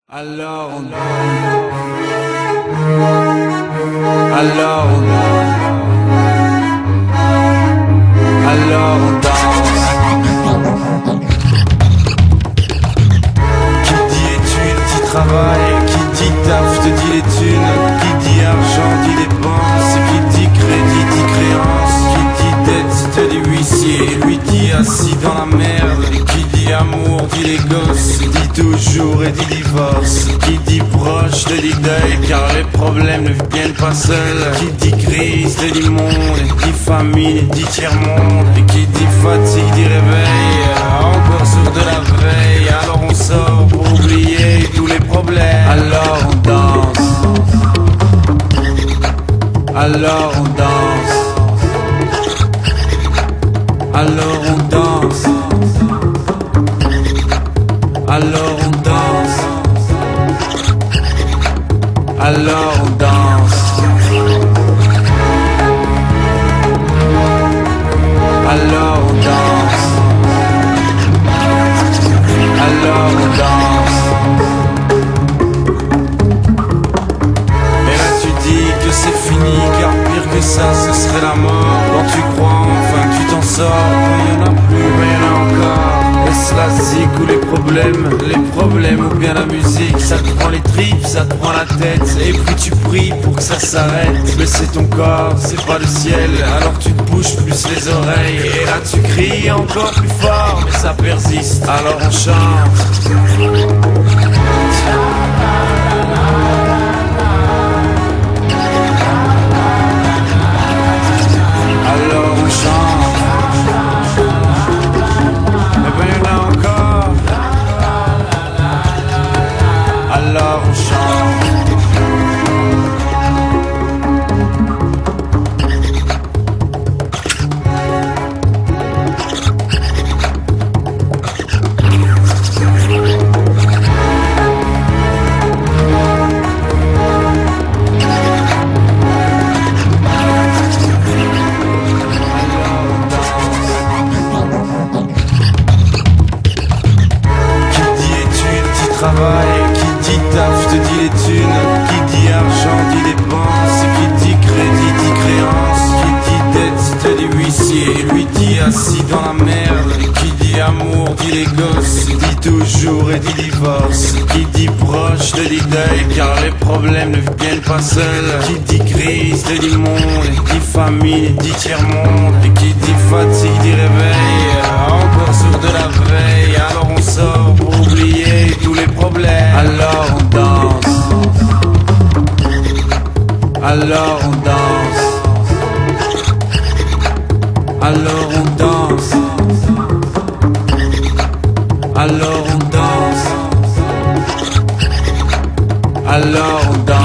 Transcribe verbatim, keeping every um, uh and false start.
Alors on Alors on Alors on danse. Qui dit études dit travail, qui dit taf te dit les thunes, qui dit argent dit dépenses, qui dit crédit dit créance, qui dit dette te dit huissier, lui dit assis dans la merde, qui dit amour dit les gosses, dit toujours et dit divorce, qui dit proche te dit deuil car les problèmes ne viennent pas seuls, qui dit crise te dit monde, dit famine dit tiers-monde, et qui dit fatigue dit réveil, encore sur de la veille, alors on sort pour oublier tous les problèmes, alors on danse, alors on danse, alors on danse, alors on danse, alors on danse, alors on danse, alors on danse. Et là tu dis que c'est fini, car pire que ça ce serait la mort. Quand tu crois enfin que tu t'en sors, quand il y en a plus, ben il y en a encore. Est-ce la zik ou les problèmes, les problèmes ou bien la musique, ça te prend les tripes, ça te prend la tête, et puis tu pries pour que ça s'arrête. Mais c'est ton corps, c'est pas le ciel, alors tu te bouges plus les oreilles, et là tu cries encore plus fort, mais ça persiste, alors on chante. Alors on chante. Mais ben y'en a encore. Alors on chante. Travail, qui dit taf te dit les thunes, qui dit argent dit dépenses, qui dit crédit dit créance, qui dit dette te dit huissier, lui dit assis dans la merde, qui dit amour dit les gosses, dit toujours et dit divorce, qui dit proche te dit deuil car les problèmes ne viennent pas seuls, qui dit crise te dit monde, dit famine dit tiers-monde, et qui dit fatigue dit réveil, encore sur de la veille, alors on sort pour oublier tous les problèmes, alors on danse, alors on danse, alors on danse, alors on danse, alors on danse.